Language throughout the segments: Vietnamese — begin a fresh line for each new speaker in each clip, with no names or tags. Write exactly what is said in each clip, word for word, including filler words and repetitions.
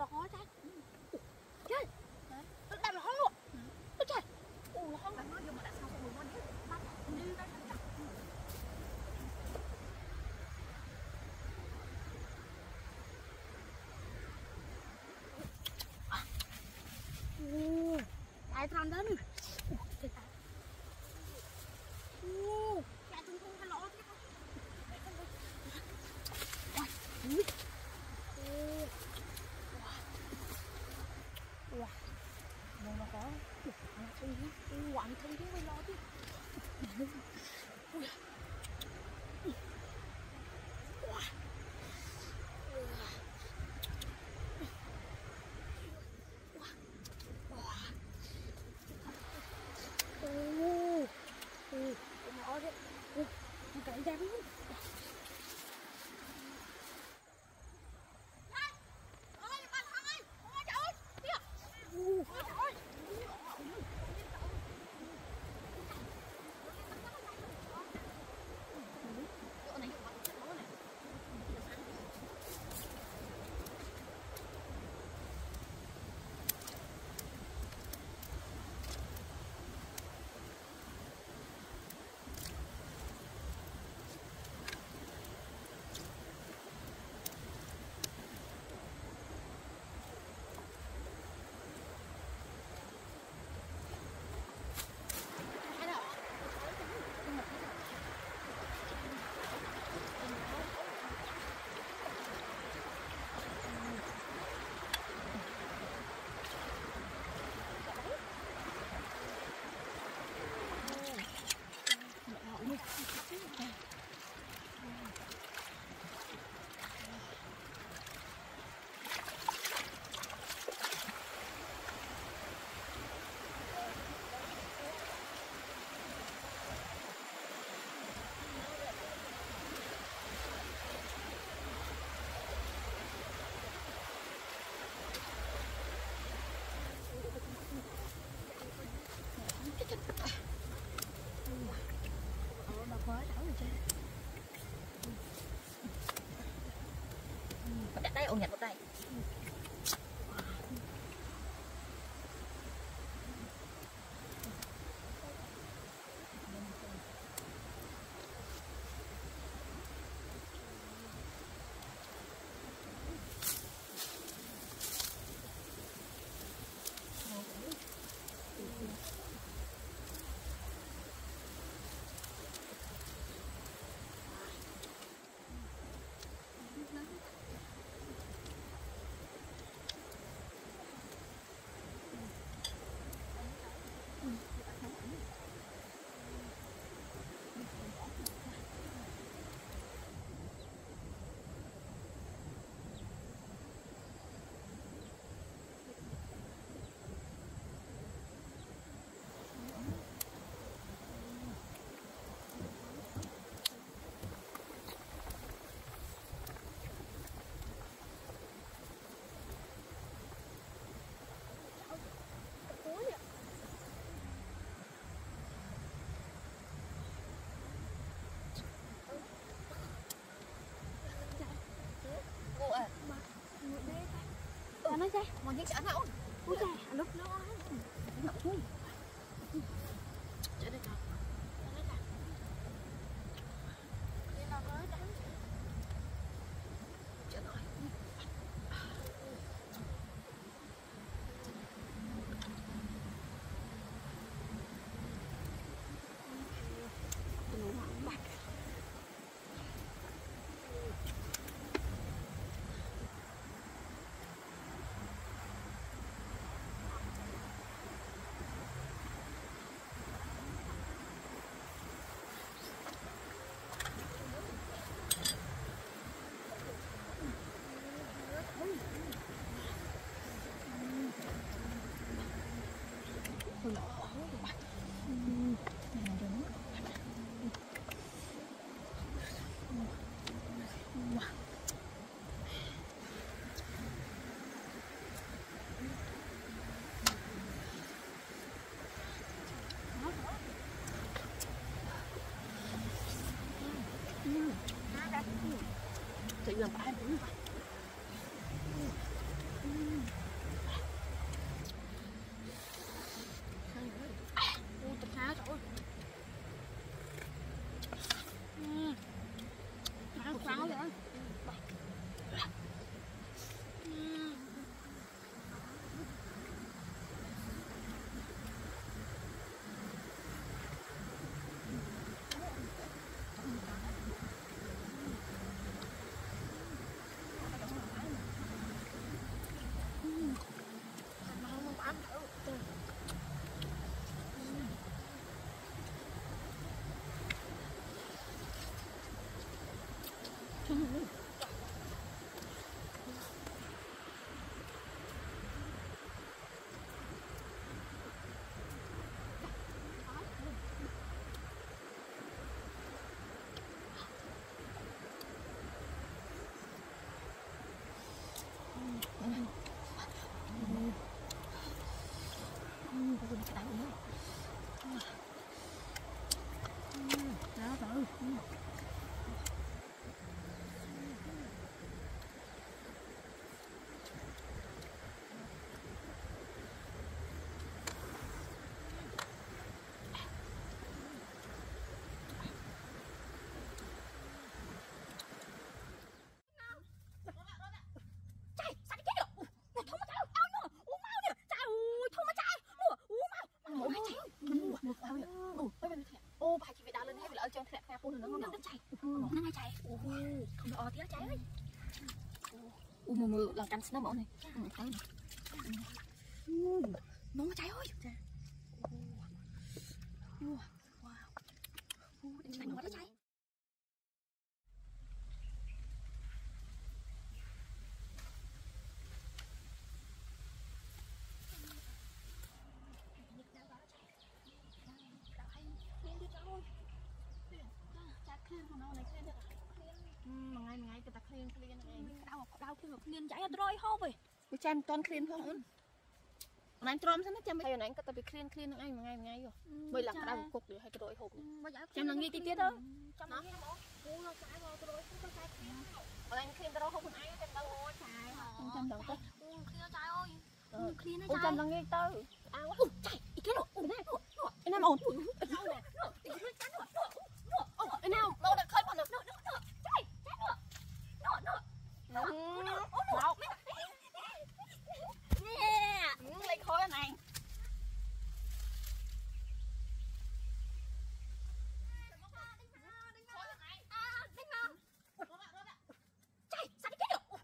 nó khó chắc. Trời, nó đâm nó hóng luôn. Ôi trời, ui nó hóng. Nó vô mà đã sao xong rồi nó bắt đi ra chặt. Ồ, lại tròn đến. Ồ, lại tung tung lỗ chứ không. Ui. Wow, nó nó có, nó không biết, quặng không biết mới lo chứ. Ui. Wow. Ồ, ồ, nó đấy, ồ, nó cậy ra luôn. Đặt đây, ổ nhặt vào đây. Nó ra, một những chả nào. Ui trời, lúc nó nó xuống. Chạy đây nào. Chạy đây nào. Đi nào tới đánh. Chạy rồi. Ô, bà chị phải đào lên hay bị lỡ chân thẹn phun nó ngon nó chảy, nó ngay chảy, ô, không được o tiếng cháy ấy, ô mờ mờ làm cắn nó bỏ này, cái này, nó cháy ơi, wow, đánh nó cháy. Mà ngày ngày người ta clean clean này đau đau khi mà clean cháy rồi hô vậy cái chân toàn clean không anh trộm sao nó chăm hay là anh có ta bị clean clean ngày ngày ngày rồi bây là đau cục để hay cái đôi hộp chăm là nghi tí tiết thôi nó anh clean đâu không ai chăm đâu trái chăm đâu tới clean trái ơi clean nó trái chăm là nghi tới ao chạy cái nọ cái nam ổn cái nào mau đặt khơi còn được nữa nữa chạy chạy nữa nữa nữa đâu nè lấy khối này chạy sao cái được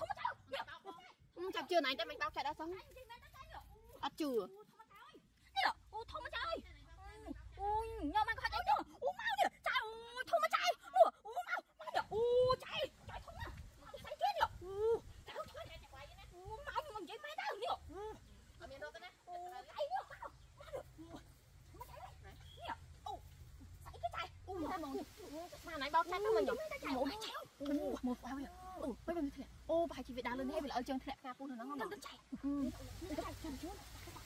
chậm chưa này cho mình bao chạy đã xong à chưa ô thông mà trời ôi nhau mang khoai tây nữa ô mau nè trời ơi thông mà trời ô ô mau mau nè ô trời trời thông à say chết rồi ô trời ơi thôi ô mau mà vậy mai tao nè ở miền đâu cái nè ô say nữa mau mau được thông mà trời nè ô say cái trời ô ta mòn mà này bao chạy tao mình nhỉ ô mày chéo ô một bao nè ô bây giờ thế ô bà chị việt đào lên hay bị lỡ chân thẹn phun nó ngon nó chạy ừ chạy chân chút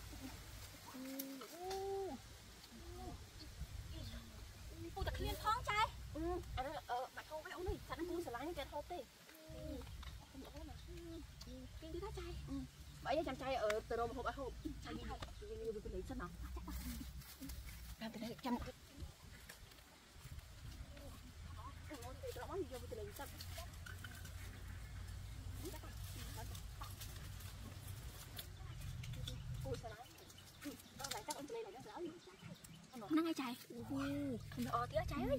cô ta clean thoáng trai ừ à đây là ờ mày không phải ông này sẵn cô sẽ lái cái hộp đi không đó mà clean thứ trai ừ vậy giờ chăm trai ở từ đâu mà hộp ở hộp trai đi như tôi lấy chân nào làm từ đây chăm nó ngay trái không được o tía trái ấy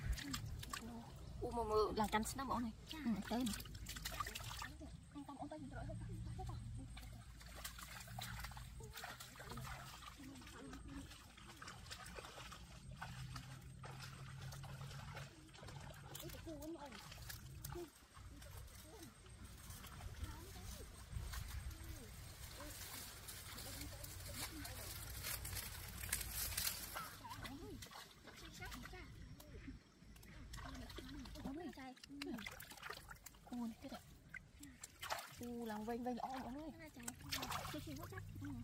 u mờ mờ làm cắn nó bỏ này tới này u cái này u làm vênh vênh ôm ôm này cái gì chắc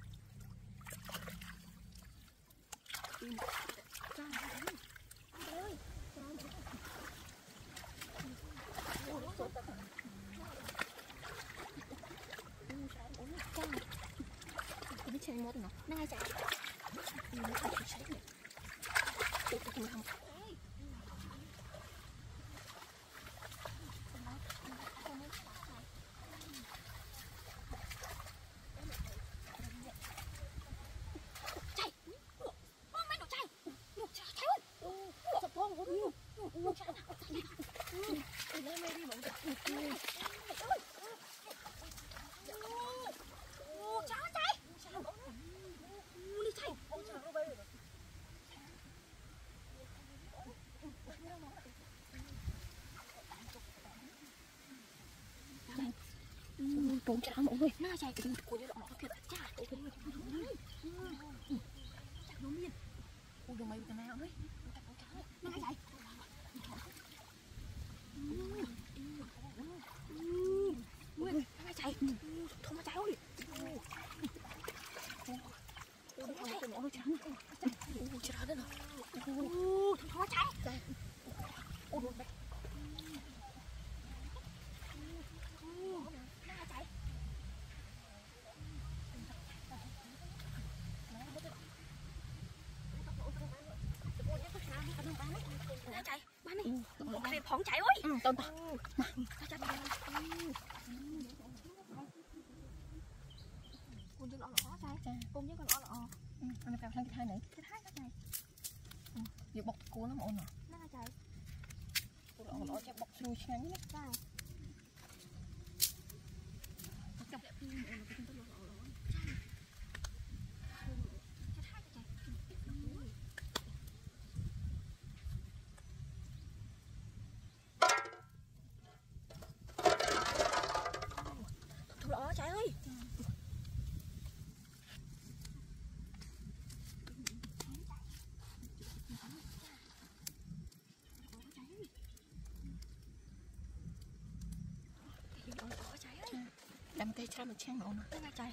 cái chơi mốt nó nó ngay chạy trốn chạy mọi người nó chạy cái của như nó thiệt chả cái cái chạy nó miên ui đồ mày cái nào đấy nó chạy ui nó chạy phỏng chạy ơi.
Ừ, tôm tôm.
Con chứ lọ lọ chạy. Con chứ con lọ lọ.
Ừ, anh cao sang cái hai này.
Cái hai nó chạy.
Ừ, vừa bọc cua nó ổn à.
Nó là chạy.
Cua lọ lọ chắc bọc xui ngắn đấy.
Chạy. Chọc đẹp như ổn là con chứ lọ lọ lọ. Chạy. Cái hai nó chạy. Thủ lọ chạy ơi.
Đâm tay cha mình chang ổn à.
Nó là chạy.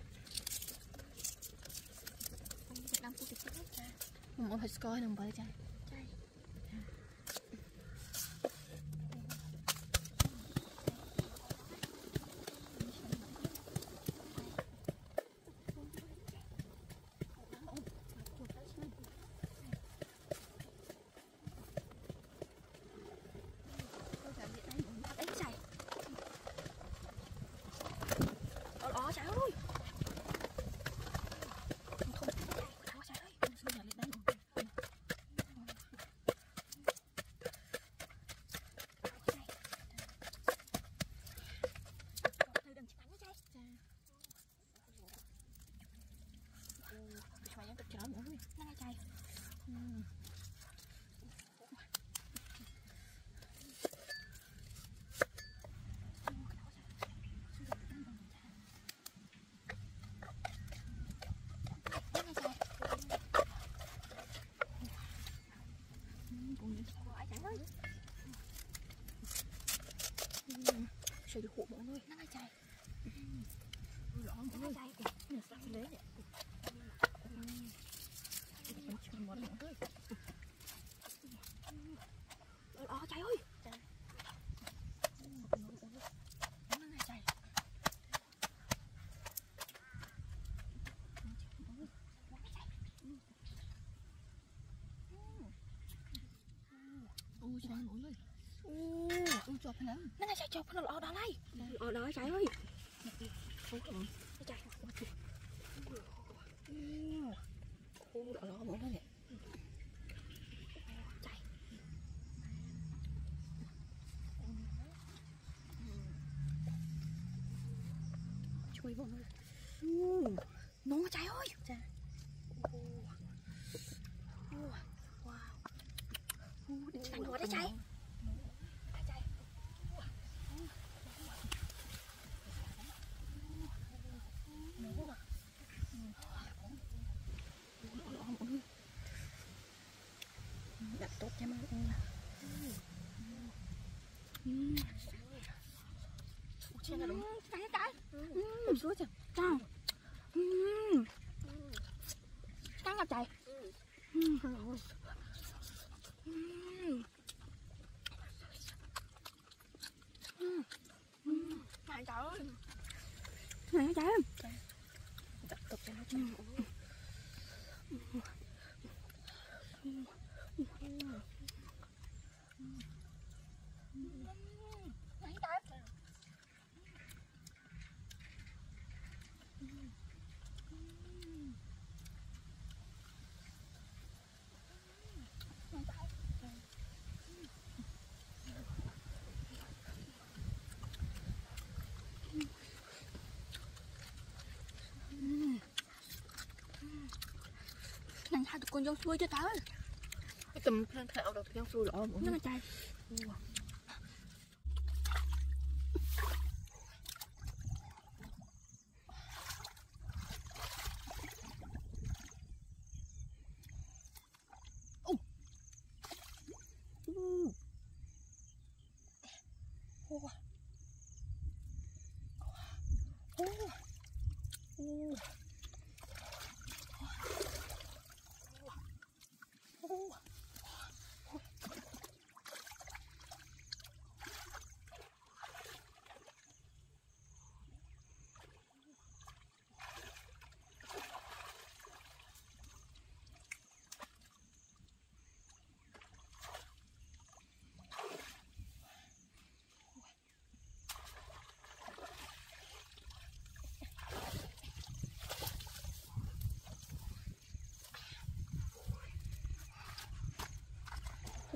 Việt Nam của Việt Nam.
Mình muốn phải score đừng bởi chạy.
Chạy. Đó chạy ơi. Không không chạy, chạy ơi. Xuống nhà lên đây rồi. Từ đằng chắn nó chạy.
Cái xoay nó cực chở nữa rồi.
Nó chạy.
Ừ.
Chạy được hộ mọi người, nó ngay chạy. Lọ mọi người chạy.
Nó sao lấy vậy? Bánh chưng món mọi người.
Lọ chạy ơi. Nó ngay chạy.
Ui sao mọi người. Ui chọp nó.
Nó ngay chạy chọc nó lọ đó đây. Lọ đó chạy ơi.
Không không.
Nó chạy.
Ui lọ lọ mọi người nè.
Chạy.
Chui mọi người.
Nó chạy ơi.
Cha.
Wow. Đánh nó đấy chạy.
Đặt tốt cho mọi người.
Chạy là đúng. Chạy chạy.
Ui xuống chưa?
Sao? Cắn là chạy. Này trời ơi. Này chạy em.
Đặt tốt cho nó chạy.
Này chạy. Này hai tụi con dâu xuôi cho tao.
Cái tầm khăn thạo đầu theo xuôi lọ mọi
Nó
người.
là chạy.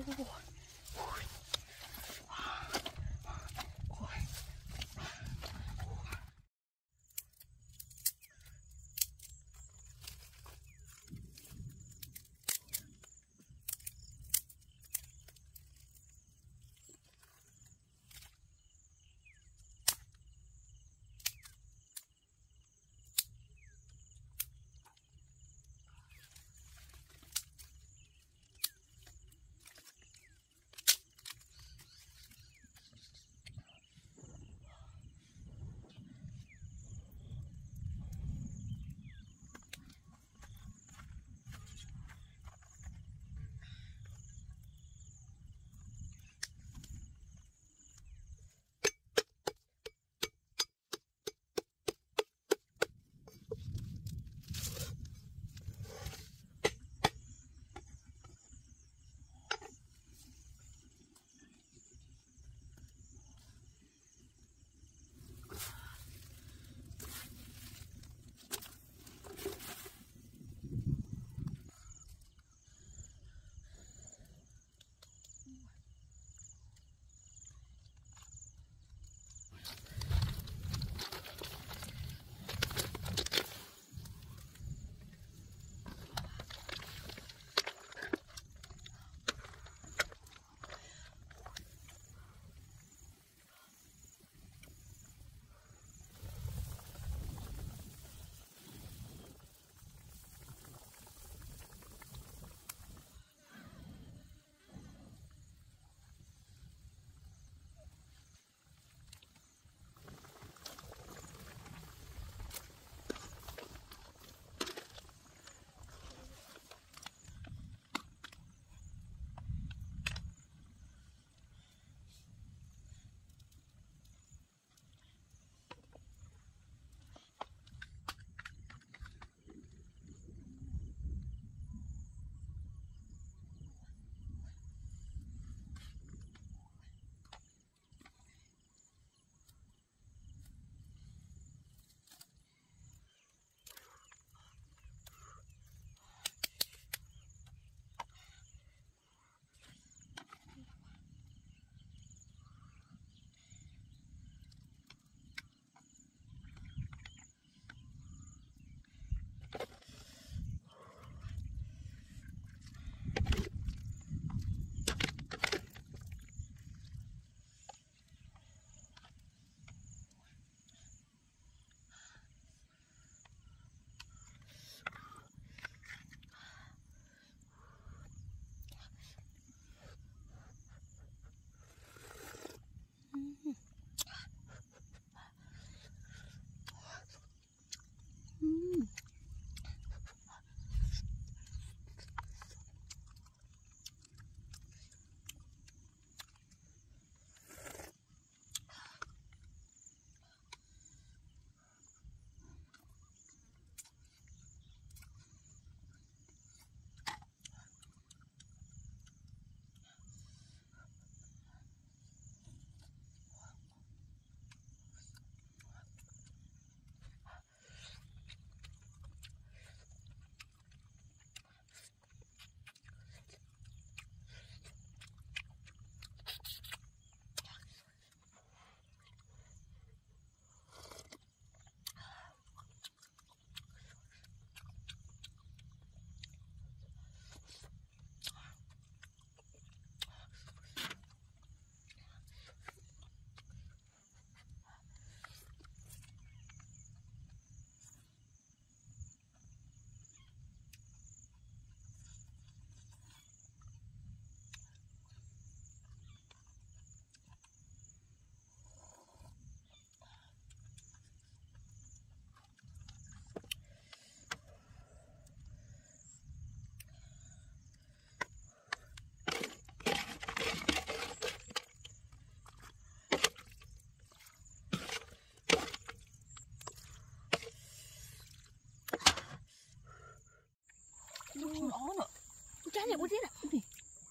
Trái này bố thế này. Ui.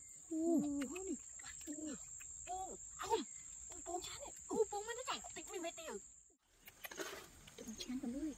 Ui. Ui. Ui. Bông trái này. Ui, bông nó chạy tịch mình về tiêu. Bông trái con đuôi.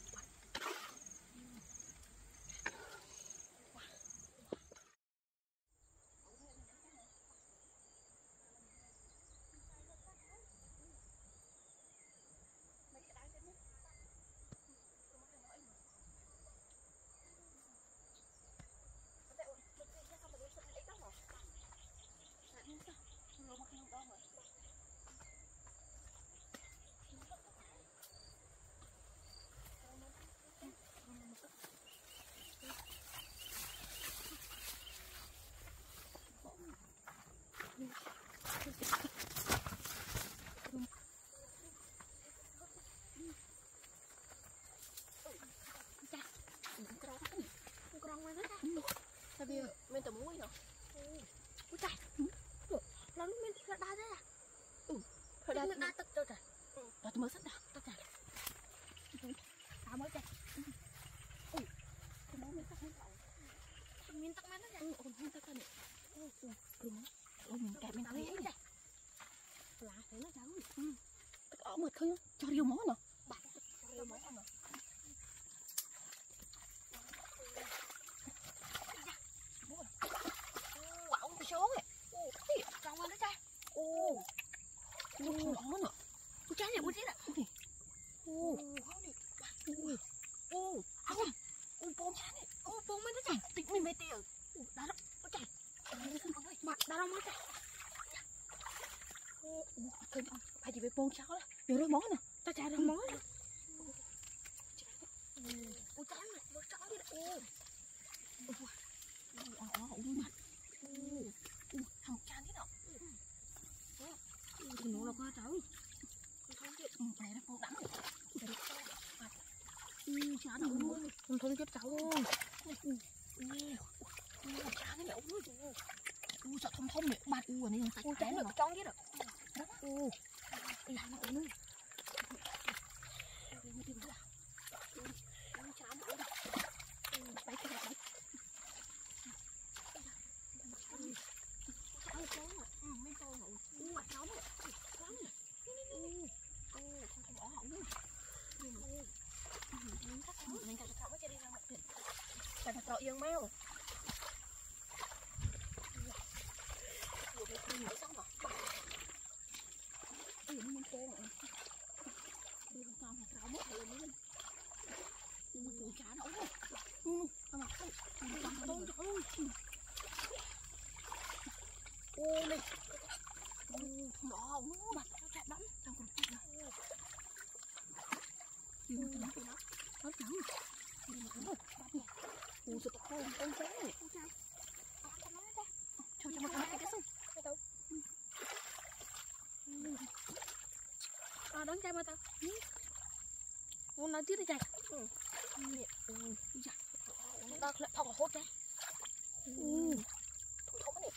món nè,
ta chả đâu món.
Ôi chán này, nó trắng đi đấy. Ôi, ôi, ôi, ôi, mặt. Ôi, thằng chán thế nào?
Thì nó là qua cháu.
Ừ, này nó đắng rồi. Ừ, chán rồi.
Không thông chết cháu luôn.
Ừ, chán thế này. Ui, sợ thông thông này, bạt u ở đây sạch. Ui, chán được trong chứ được. Ui, đây là nó nữa. Bấy cái này. Ừ, mấy con rồi. Ui, mặt nóng rồi. Nóng rồi. Ui, ui, không không bỏ hỏng luôn. Mình cắt nó, mình cắt nó mới cho đi ra một tiền. Cắt nó yên máu. Mình mới xong rồi. Ui, nó muốn tôm rồi. Ui, con hạt rau mất rồi luôn. Ui, ui, cá nó ống rồi. Ui, con mặt không. Ui, con tôm trời ơi. Ui, này. Ui, đỏ nó mặt nó chạy bắn. Trong con kia này. Ui, nó nóng rồi đó. Nó nóng rồi. Ui, nó nóng rồi. Bắt nè. Ui, sao tao không con chén này. Con trai. Cho cho một cái cái xong. Cái đâu?
À đón trai mà tao. Ủa nói tiếp đi trai.
Ừ. Ừ. Dạ. Tao lại thọc vào hốt đấy. Ừ. Thổi thốt này.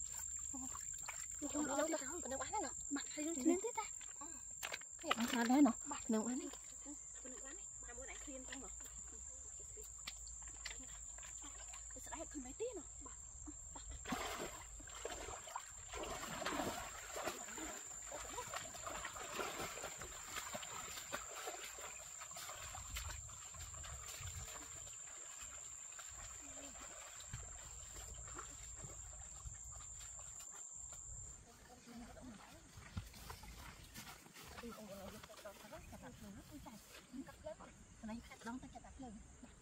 Không đâu tao.
Còn đang bán này nè.
Bạn hay lên thế ta.
Cái bán sao đấy nè. Bạn đừng bán đi. Đừng bán đi. Bạn mua này khuyên không rồi. Cái sợi khuyên mấy tí nè. Đóng tay cho tạt lên.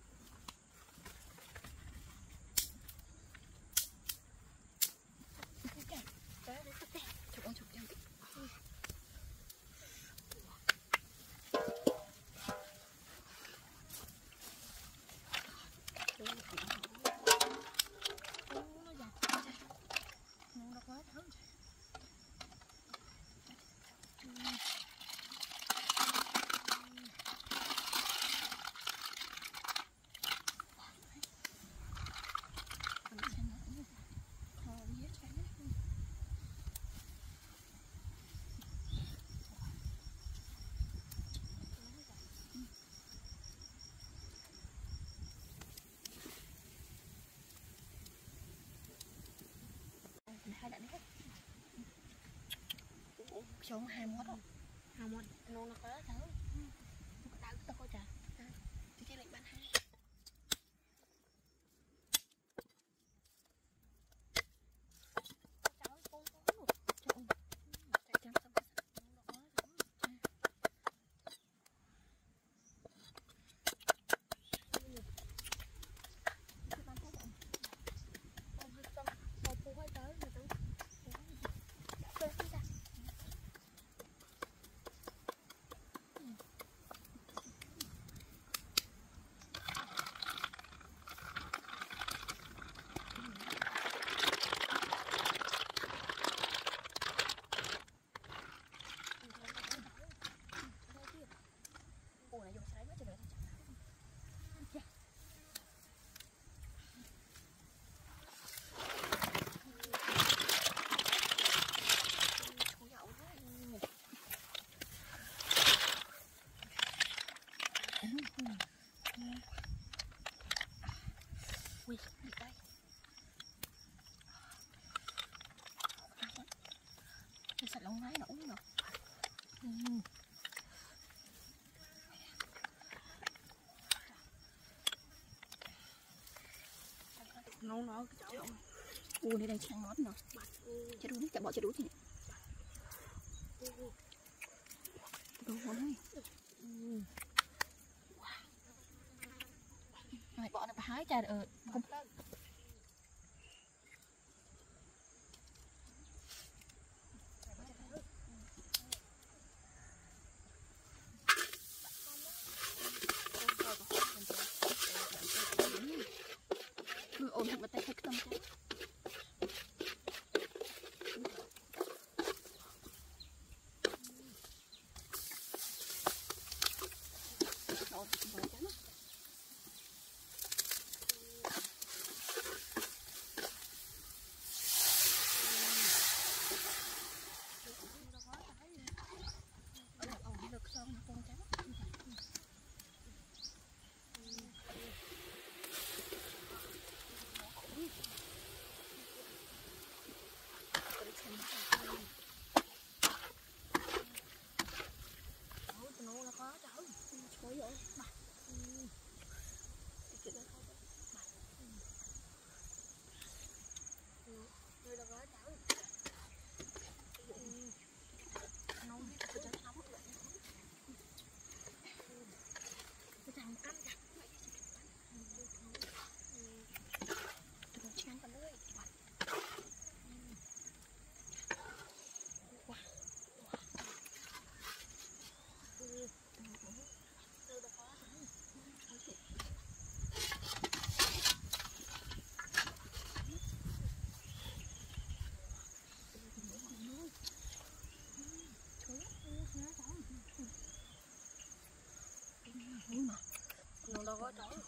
Chụp ơi chụp em. Hai đạn hết. Sống hai món rồi.
Hai món.
Nó nó có thứ. Tao tao coi trả. Thì cái lệnh bán hai. Cháu con có luôn. Trời ơi. Chạy chăm xong. Ui, đi đây. Cái sạch lông lái nó uống được. Ừ.
Nấu nó cái cháu.
Ui, đây đây chẳng ngót nè. Chết đuối, chạy bỏ chết đuối thì. Đồ hồn ơi. Này bỏ nó hái cha ở không. Ôi, bờ chán á.
Nó đâu có chỗ.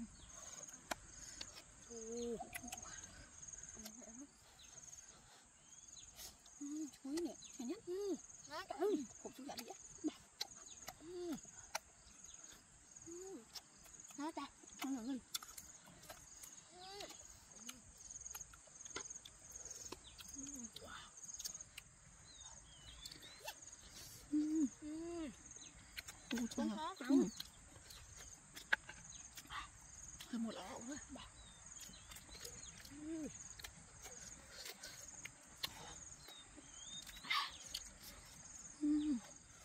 Chuối nè, nhanh nhất.
Nó trời.
Hộp chú dạ đi á.
Nó ta.
Nó rồi. Ủa,
Con
nó
khó
ừ. Hơi một lọ nữa.
Ừ.
Ừ.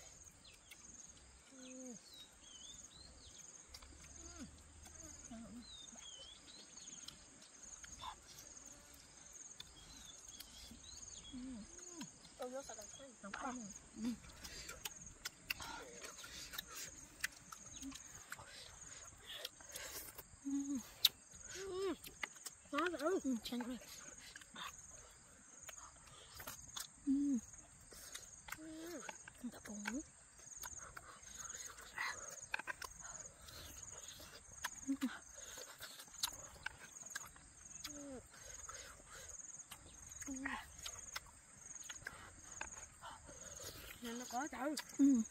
Tôi vô sao đằng sau nó không.
Ừ.
Nó rồi.
Ừ, chanh rồi. Ừ. Đã bùng nước.
Nên nó có trời.
Ừ.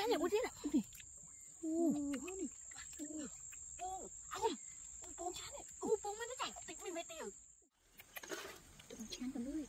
trái này bút gì nè.
Ô, ô, anh, ô, bông trái này, ô, bông nó chảy, tịnh mình mấy tiêu. Tụi chán tầm lưỡi.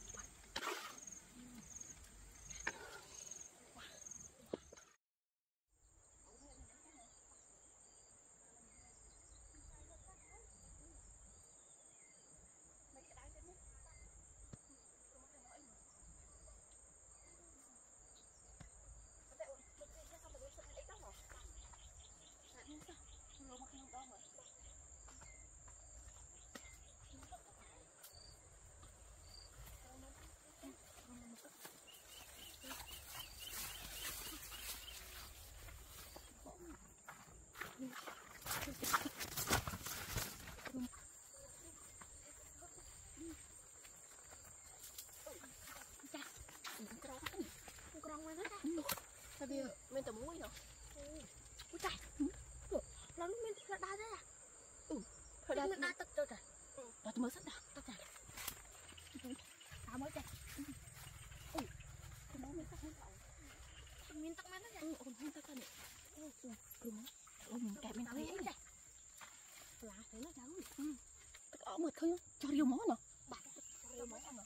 Tapi main temu ini. Ucai. Lalu main tidak ada ya.
Ừ,
Tidak ada tak tak.
đó tôi mới sắp đã.
Tak tak. Kamu aja.
Ừ, tôi mới sắp hết rồi.
Main tak mana ya?
Ừ, ổn hơn ta coi nè. Ừ, ừ, ừ, kẹp bên thấy ấy nè.
Lá thấy nó trắng.
Ừ, tất cả mệt thôi, cho riêu món nè.
Bạc. Riêu món nè.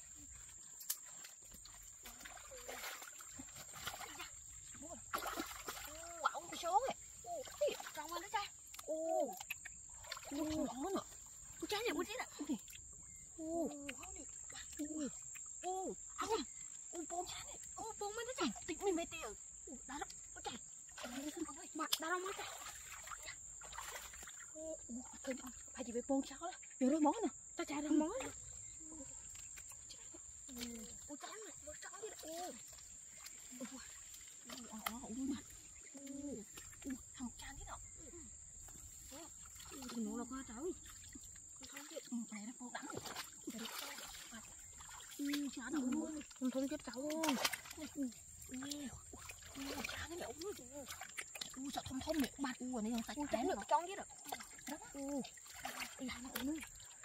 Wow, cái số này.
Ô, trong nó ra.
Ô, nó không lỏng nữa.
Cái trái này bút gì nè.
Ô, ô, ô, anh à, ô, bông trái này,
Ô, bông nó chảy.
tịnh mình mấy tiêu.
Đá đâu? Nó chảy. Bạn đá đâu nó chảy.
Ô, thôi, phải chỉ với bông trái đó. Nhiều đôi món nè.
Ta chảy ra món. Ô, trái này, nó trắng đi nè. Ô.
Ờ, ờ, ủa mà. Ủa, thằng chan thế nào?
Thì nó là qua cháu.
Ừ, này nó vô đắng rồi.
Ừ, chán đâu luôn. Không thôi chết cháu luôn.
Ừ, chán cái mẹ ú rồi. U sợ thông thông mẹ bạt u ở đây không sạch
Ui,
cái
chán
nữa.
được trong chứ được.
U. Làm nó ú.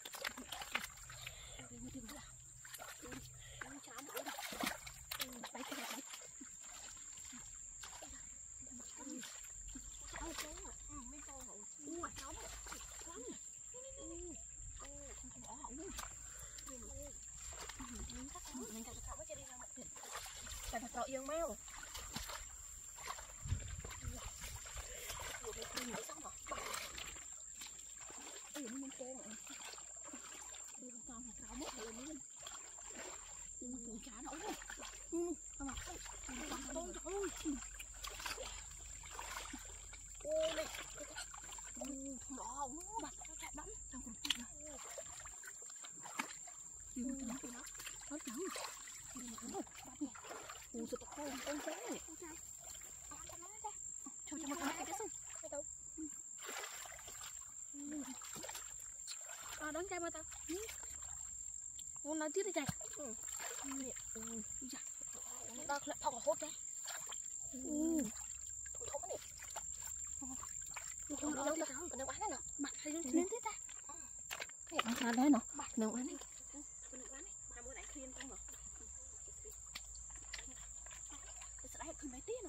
Chán nữa.
Đấy cái này.
Cháu cháu à. Ừ, mấy con rồi.
U à cháu. Cháu nè. U. Không không ó u. Mình cắt nó, mình cắt nó cho đi ra một thịt. Tại thật rõ yên mèo. Vừa mới đi nữa xong rồi. Ui, nó tôm rồi. Ui, con thật rõ mất rồi luôn. Ui, bùi chả nó ui. Ui, sao mà. Tôm trời ơi. Ui, này. Ui, không rõ luôn. Mặt nó chạy bắn. Trong còn chịu này. Ui, nó tụi nó. Nó trắng rồi. Ui, nó trắng rồi. Bắt nè. Ui, sao tao không con chó này. Cho cho nó cái xong.
Đâu? À, đón trai mà tao. Con nói tiếp đi trai.
Ừ. Nè, ui, dạ.
Tao lại thọc hốt đấy.
Ừ. Thùng thùng này.
Con đâu tao.
Còn đừng bán nè.
Bạn hay lên thế ta.
Cái ăn sao đấy nó. Đừng bán đi.
Con đừng bán đi. Mà bữa nãy khuyên con mà.
Cái sẽ lại khuyên mấy tí nè.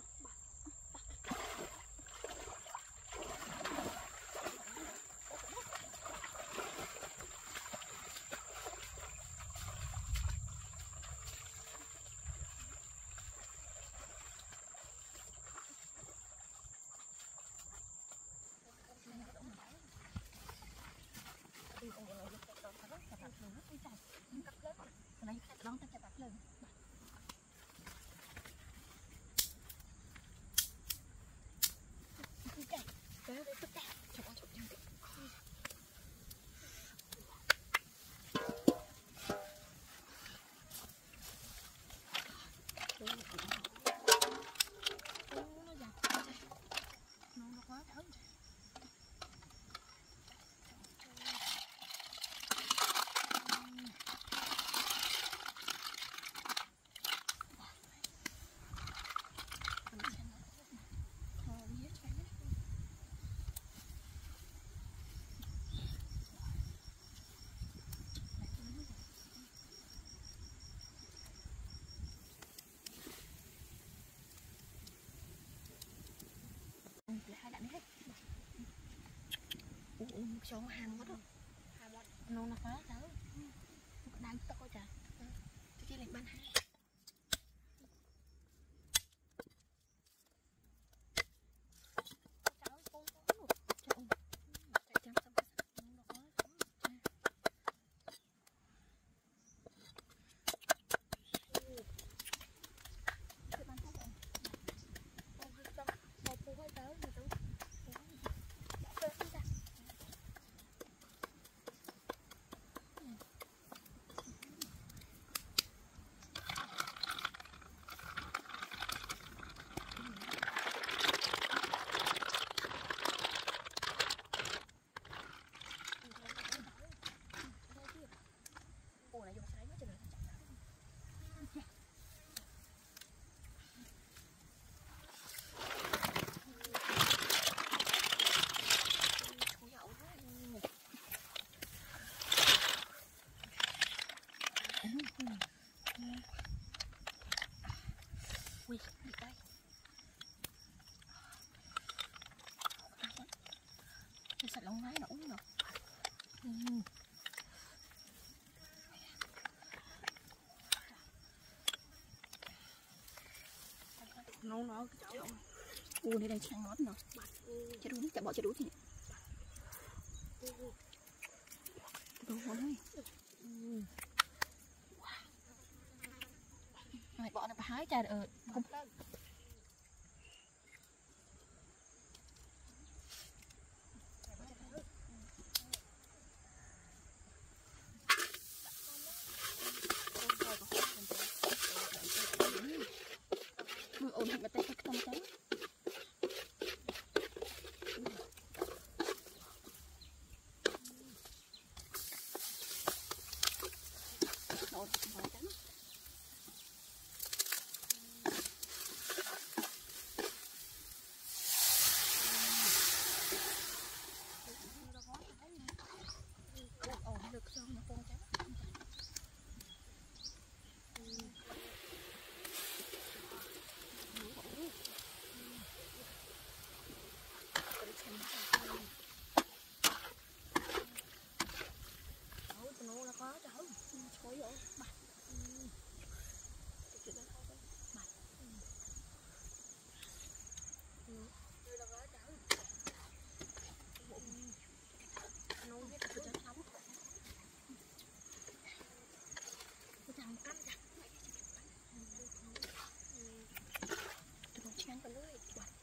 sống hàm quá đâu hàm quá nó nó phá cháu đang to chả cái kia lại ban hai cháu con con luôn cháu chạy chấm xong nó khó ui bị đây cái sạch lông gái nó uống rồi nó nó cái cháu u đây đây sang ngót nữa chết đuối chả bỏ chết đuối thì đồ ngon đấy mày bỏ nó hái trà ở không mưa ồn mà tay không cháy rồi rồi trắng ồn được xong nó con trắng nó là có cháu chối vậy mặt chuyện đó thôi mặt đây là có cháu nó biết cái cháu nóng cái thằng cắt chặt đừng chen vào lưới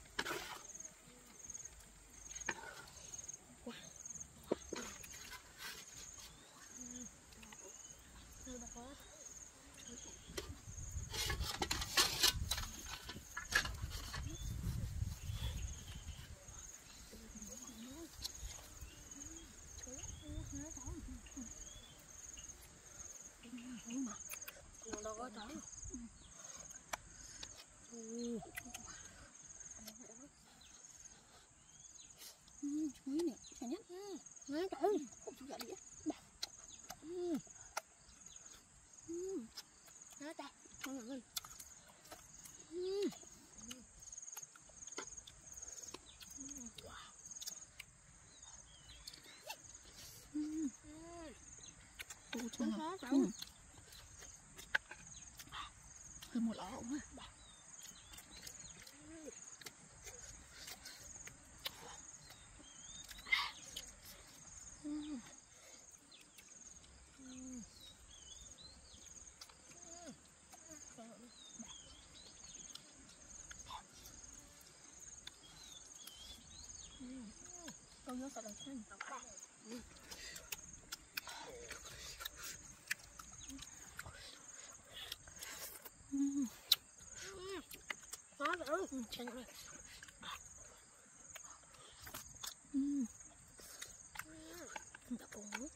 nó đâu có cháu chuối nè chả nhất mấy cái không chịu đi nó ta không rồi ôi trời ơi hơi một lọ cũng à câu nhớ sao lại xanh nó rồi chanh rồi ừm đã cùng nước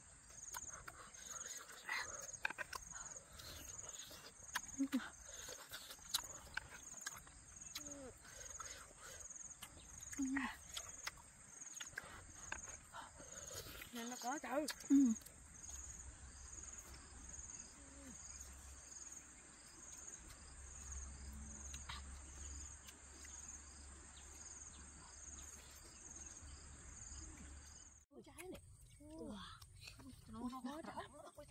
nên nó có trời ừm trái này
Nó nó nó nó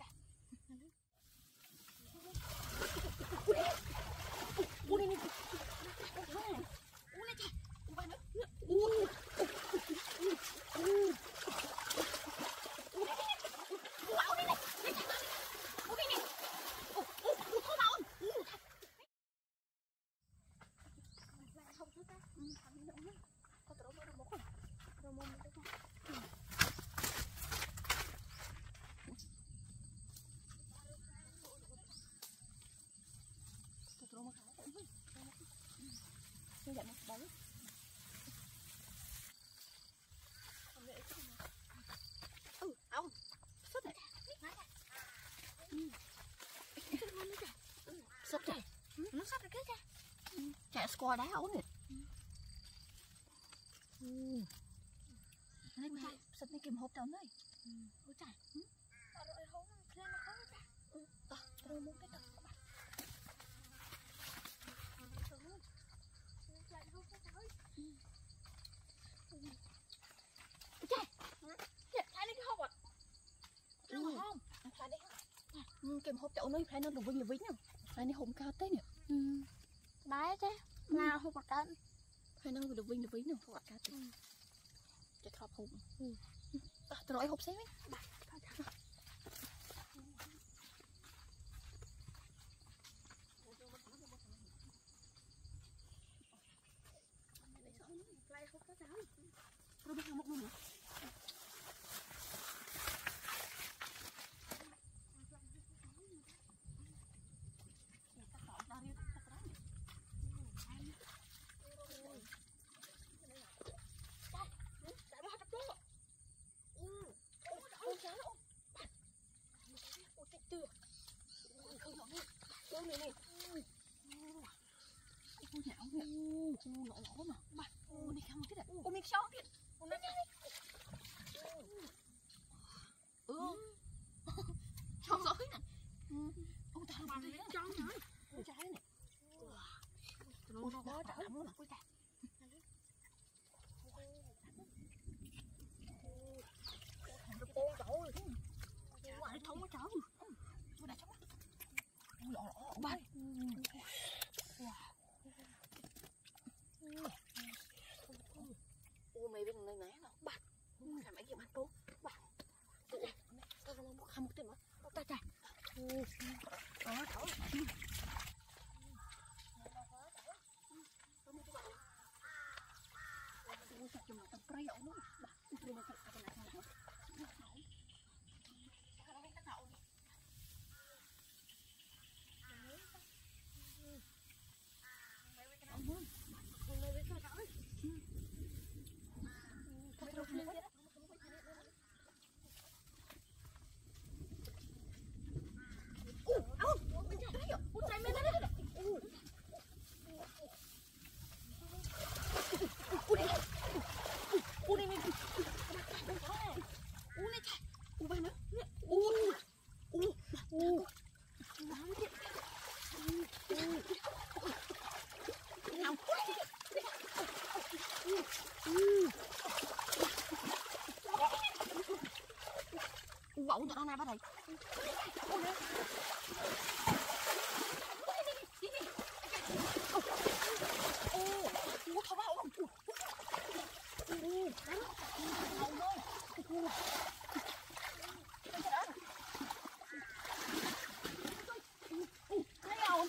u này này u này chà u ba nữa u u u sắp rồi, nó sắp rồi kia chạy squat đá ổn nè, lấy mày sắp đi kìm hộp tròn đấy, ôi trời, rồi hố lên nó khó đấy, ta, rồi muốn cái tật của bạn, trời, chạy lên cái hộp à, đúng không, chạy đi, kìm hộp chậu nơi phải nó được vinh là vinh nhá. Này hùng cao thế nhỉ? Ừ.
Đấy chứ. Nào hùng một cân.
Hai năng được vinh được vinh nữa, hùng cao thế. Chạy thọp hùng. Ừ. À, tôi nói hộp xếp ấy. Bà. Rồi bây giờ một nữa. Này này. Ôi nhão kìa. Ôi lỗ lỗ mà. Bà. Ôi này không cái này. Ôi miếng xó kìa. Ôi nó nhai. Ừ. Xó xó nè. Ôi tao bà này cho nó. Ôi trái này. Ôi nó quá trời luôn. Ôi trời. Ôi trời ơi. Ôi thông quá trời. Ôi đã chóng. Ôi lọ lọ ba. Ôi mày bên này nè nó bạc. Làm anh em ăn tốt. Bạc. Sao nó một một tiền mà. Ta trời. Đó đó. Ôi sao chừng tao prey ổng nữa. Ôi mà thật cái này không. Ổng tụi nó này bắt đây. Ô, ô, không bao ông. Ô, đánh. Không thôi. Thấy không?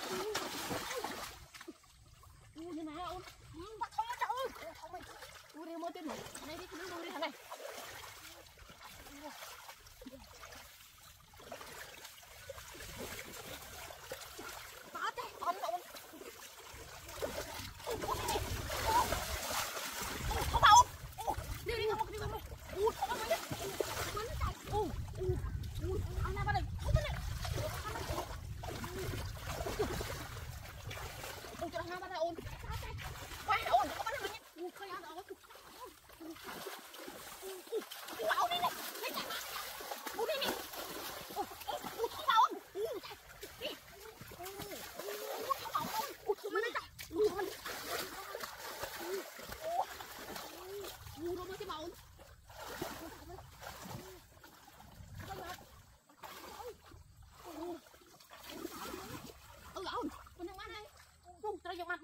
Ô, như nào ông? Bắt thôi trời ơi. Không mày. Ô đi mua tiền này. Này đi cái đứa đi thằng này.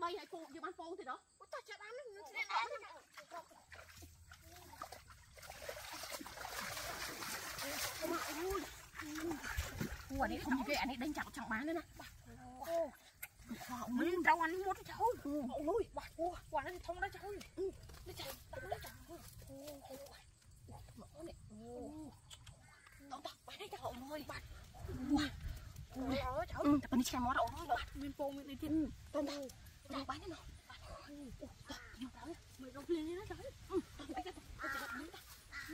bay hay cô như ban phong thì đó ta chả bán nó sẽ ủa đấy không cái anh ấy đánh chặt chẳng bán nữa nè họ mới đâu anh muốn cháu ôi quả nó thông đó cháu nó chạy nó chạy mở này tao tao bán cháu thôi bạn cháu bạn đi xem món đâu bạn bên phong bên này thì tao tao tao bán nó mày đâu lên nó cháu tao bán cái tao chỉ đặt miếng ta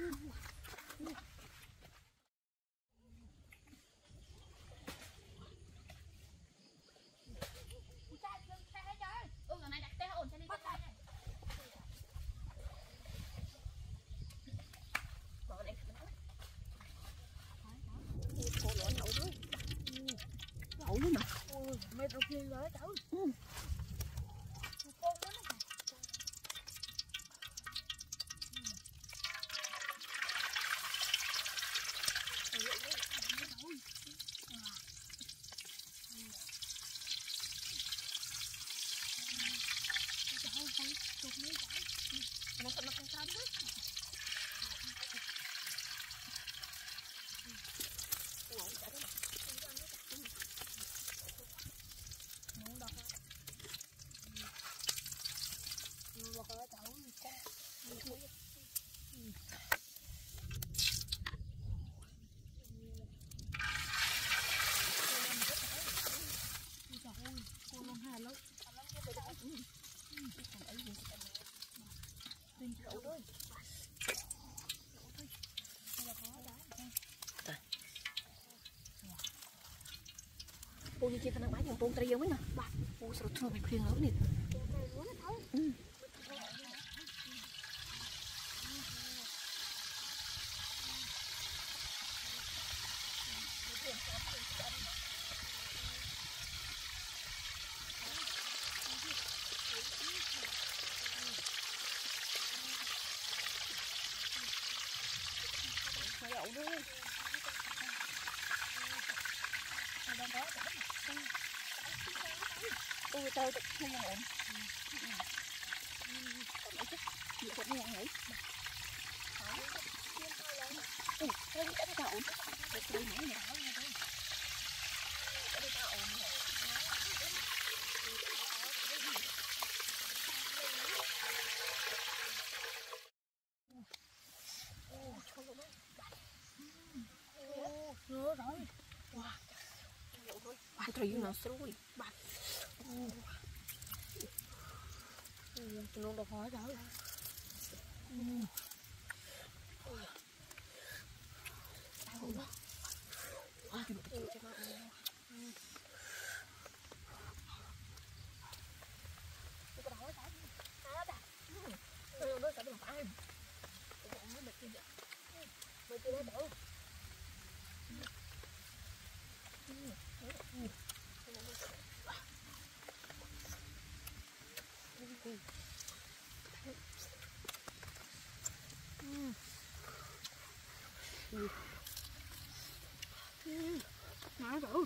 lẩu nữa mà mày đâu kia rồi cháu con nó nó không nó không cam hết cô như trên phần bãi nhàng tôn tây mới nè bà cô sao thưa mày khuyên lớn nè đậu đi ui tao tự nhiên ổn chị có nghe nghĩ ui tao cái tao ổn để tôi nãy này nữa rồi wow bà thấy nó xui bà nó đâu khó đâu nói đủ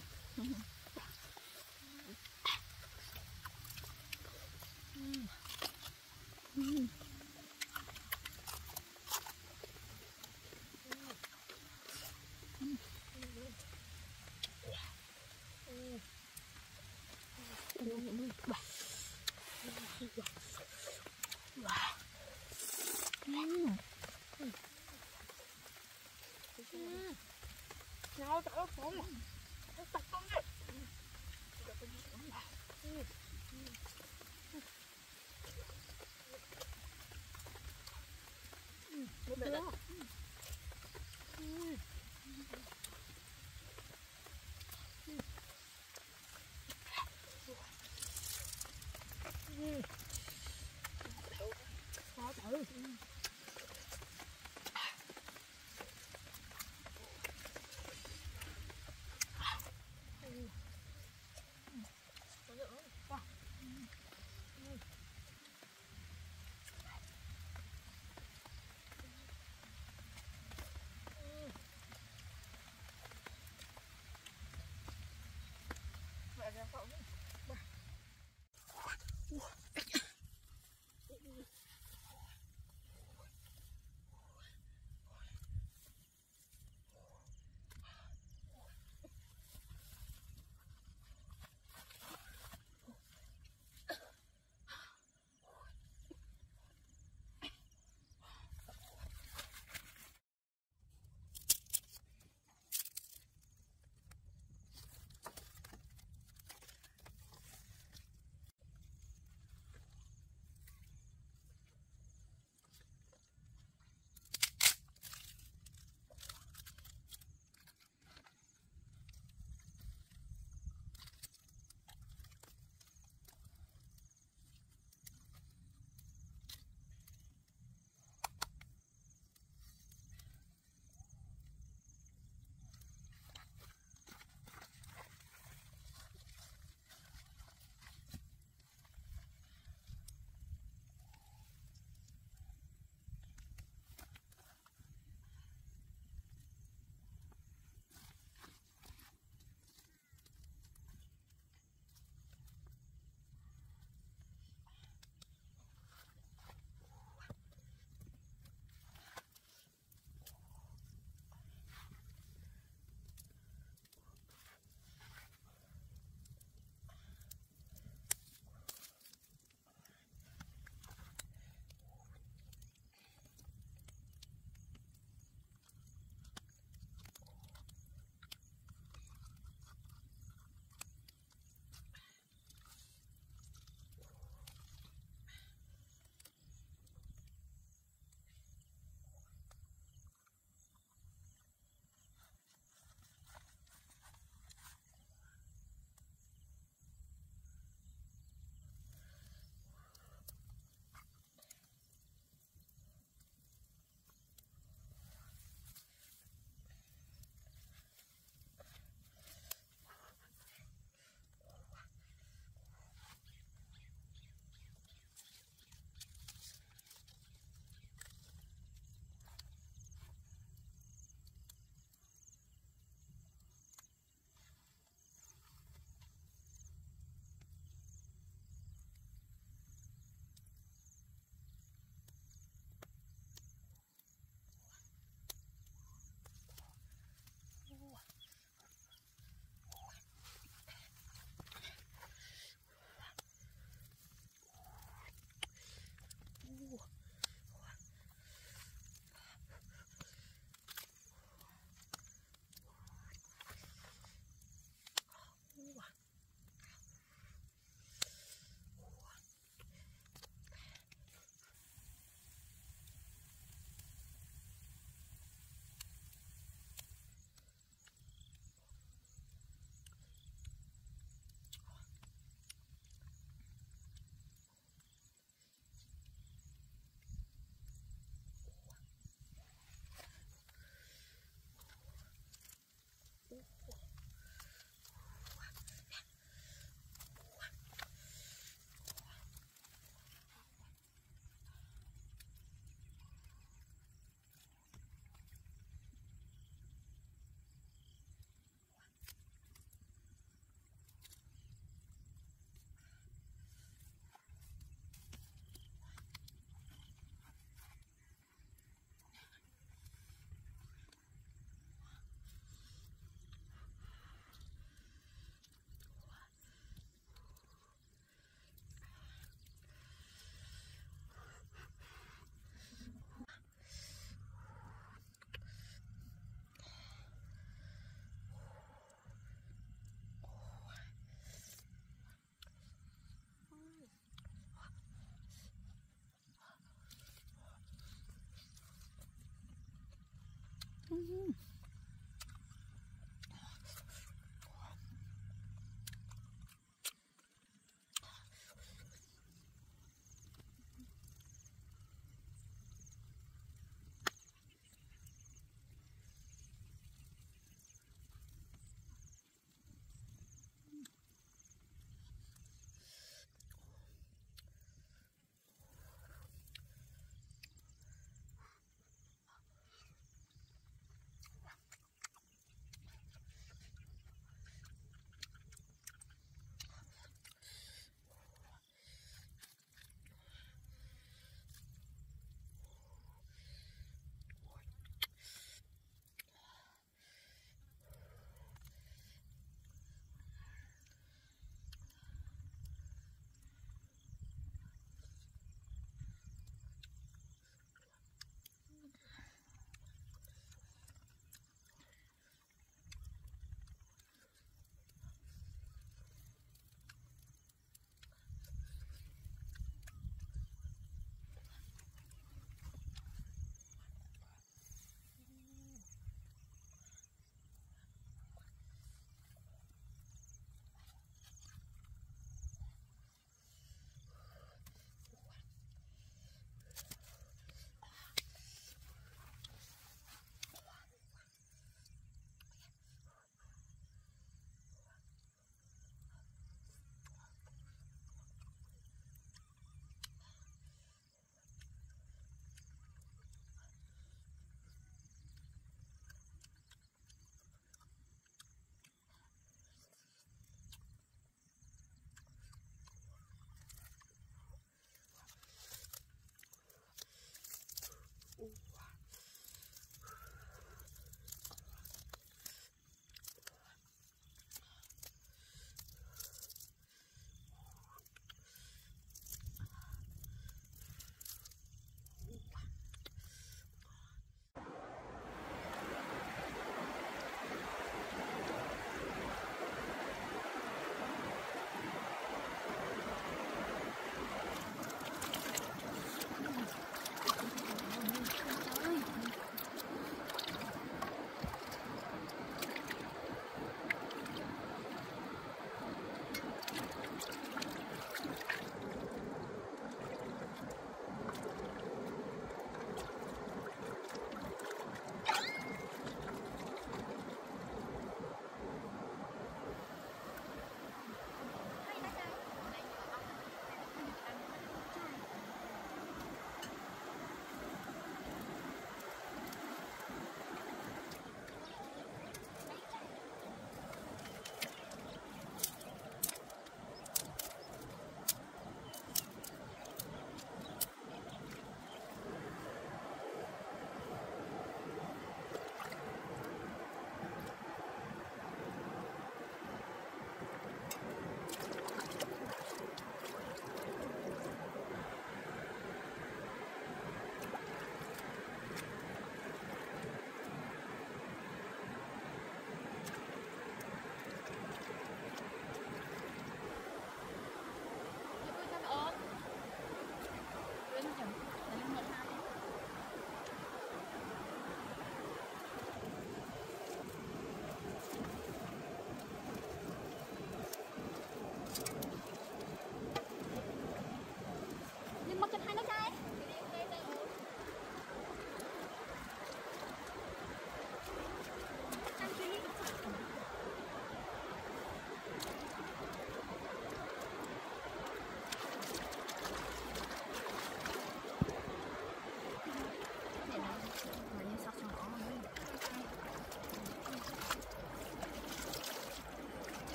nó trở xuống nó tập con đấy được đấy nó thử
Mm-hmm.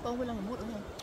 Con phải làm một mút nữa không?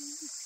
Ừ.